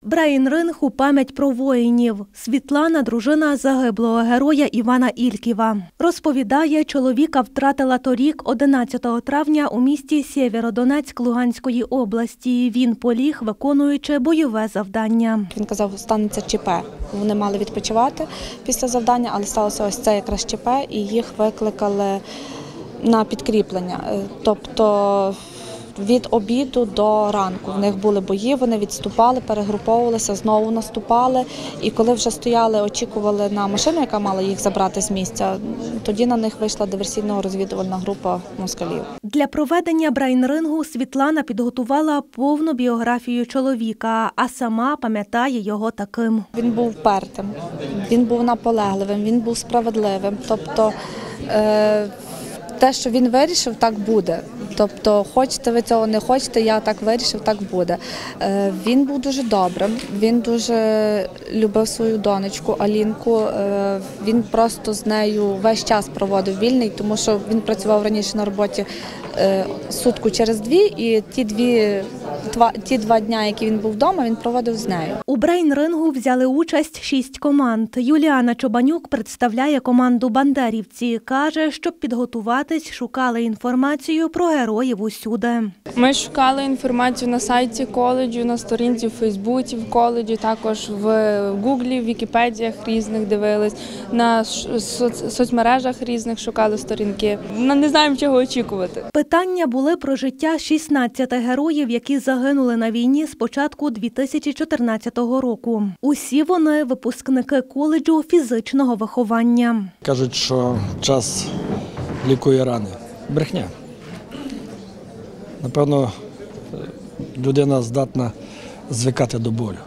Брейн-ринг у пам'ять про воїнів. Світлана – дружина загиблого героя Івана Ільківа. Розповідає, чоловіка втратила торік, 11 травня, у місті Сєвєродонецьк Луганської області. Він поліг, виконуючи бойове завдання. Він казав, станеться ЧП. Вони мали відпочивати після завдання, але сталося ось це якраз ЧП, і їх викликали на підкріплення. Тобто від обіду до ранку. В них були бої, вони відступали, перегруповувалися, знову наступали. І коли вже стояли, очікували на машину, яка мала їх забрати з місця, тоді на них вийшла диверсійно-розвідувальна група москалів. Для проведення брейн-рингу Світлана підготувала повну біографію чоловіка, а сама пам'ятає його таким. Він був впертим, він був наполегливим, він був справедливим. Тобто те, що він вирішив, так буде. Тобто, хочете ви цього, не хочете, я так вирішив, так буде. Він був дуже добрим, він дуже любив свою донечку Алінку, він просто з нею весь час проводив вільний, тому що він працював раніше на роботі сутку через дві, і ті два дня, які він був вдома, він проводив з нею. У брейн-рингу взяли участь 6 команд. Юліана Чобанюк представляє команду «Бандерівці». Каже, щоб підготуватись, шукали інформацію про героїв усюди. Ми шукали інформацію на сайті коледжу, на сторінці в Фейсбуці в коледжі, також в Гуглі, в Вікіпедіях різних дивились, на соцмережах різних шукали сторінки. Не знаємо, чого очікувати. Питання були про життя 16 героїв, які загинули на війні з початку 2014 року. Усі вони – випускники коледжу фізичного виховання. Кажуть, що час лікує рани. Брехня. Напевно, людина здатна звикати до болю.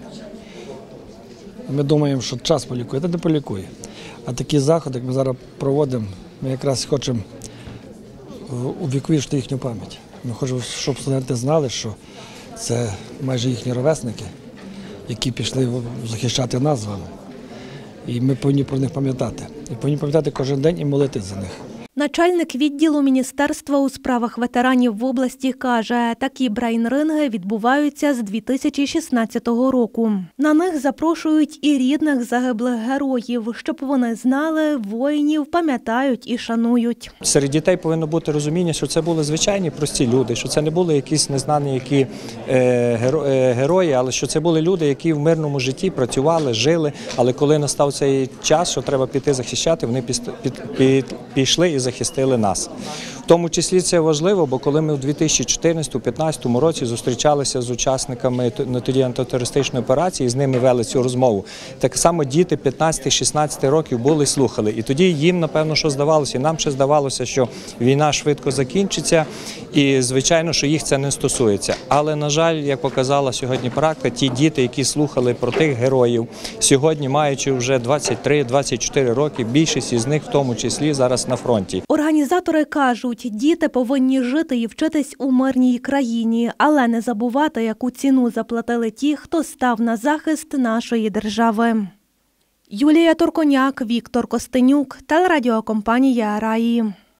Ми думаємо, що час полікує, та не полікує. А такі заходи, як ми зараз проводимо, ми якраз хочемо увіковічити їхню пам'ять. Ми хочемо, щоб студенти знали, що це майже їхні ровесники, які пішли захищати нас з вами. І ми повинні про них пам'ятати. І повинні пам'ятати кожен день і молитись за них. Начальник відділу Міністерства у справах ветеранів в області каже, такі брейн-ринги відбуваються з 2016 року. На них запрошують і рідних загиблих героїв, щоб вони знали, воїнів пам'ятають і шанують. Серед дітей повинно бути розуміння, що це були звичайні прості люди, що це не були якісь незнані які герої, але що це були люди, які в мирному житті працювали, жили, але коли настав цей час, що треба піти захищати, вони пішли і захистили нас. В тому числі це важливо, бо коли ми у 2014-2015 році зустрічалися з учасниками тоді антитерористичної операції, з ними вели цю розмову, так само діти 15-16 років були і слухали. І тоді їм, напевно, що здавалося, і нам ще здавалося, що війна швидко закінчиться, і, звичайно, що їх це не стосується. Але, на жаль, як показала сьогодні практика, ті діти, які слухали про тих героїв, сьогодні, маючи вже 23-24 роки, більшість із них, в тому числі, зараз на фронті. Організатори кажуть, діти повинні жити і вчитись у мирній країні, але не забувати, яку ціну заплатили ті, хто став на захист нашої держави. Юлія Турконяк, Віктор Костенюк, телерадіокомпанія «Раї».